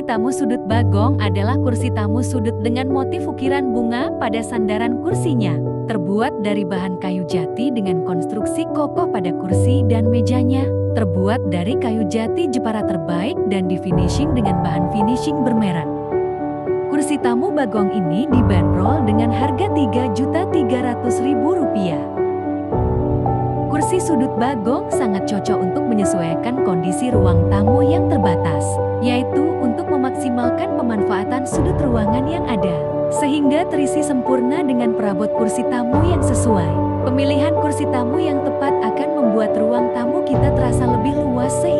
tamu sudut Bagong adalah kursi tamu sudut dengan motif ukiran bunga pada sandaran kursinya. Terbuat dari bahan kayu jati dengan konstruksi kokoh pada kursi dan mejanya. Terbuat dari kayu jati Jepara terbaik dan di-finishing dengan bahan finishing bermerek. Kursi tamu Bagong ini dibanderol dengan harga Rp3.300.000. Kursi sudut Bagong sangat cocok untuk menyesuaikan kondisi ruang tamu yang terbatas, yaitu untuk memaksimalkan pemanfaatan sudut ruangan yang ada, sehingga terisi sempurna dengan perabot kursi tamu yang sesuai. Pemilihan kursi tamu yang tepat akan membuat ruang tamu kita terasa lebih luas sehingga